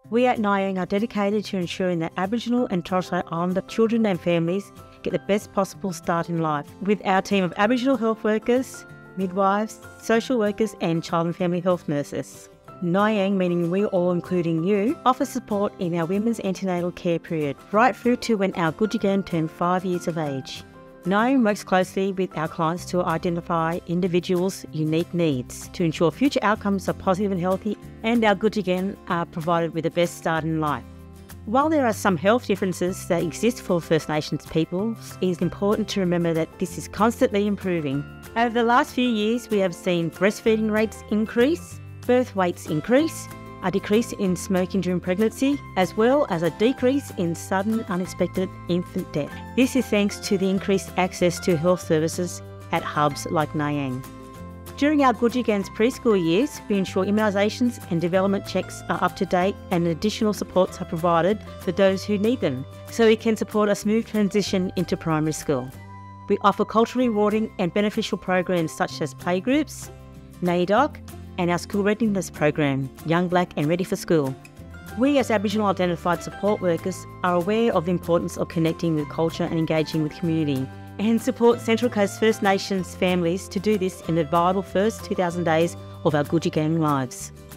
We at Ngiyang are dedicated to ensuring that Aboriginal and Torres Strait Islander children and families get the best possible start in life. With our team of Aboriginal health workers, midwives, social workers and child and family health nurses. Ngiyang, meaning we all including you, offers support in our women's antenatal care period, right through to when our Ngiyang turn 5 years of age. Ngiyang works closely with our clients to identify individuals' unique needs to ensure future outcomes are positive and healthy, and our Ngiyang are provided with the best start in life. While there are some health differences that exist for First Nations peoples, it is important to remember that this is constantly improving. Over the last few years, we have seen breastfeeding rates increase, birth weights increase, a decrease in smoking during pregnancy, as well as a decrease in sudden unexpected infant death. This is thanks to the increased access to health services at hubs like Ngiyang. During our Ngiyang's preschool years, we ensure immunisations and development checks are up to date and additional supports are provided for those who need them, so we can support a smooth transition into primary school. We offer culturally rewarding and beneficial programs such as playgroups, NAIDOC, and our school readiness program, Young Black and Ready for School. We as Aboriginal identified support workers are aware of the importance of connecting with culture and engaging with community, and support Central Coast First Nations families to do this in the vital first 2,000 days of our Ngiyang lives.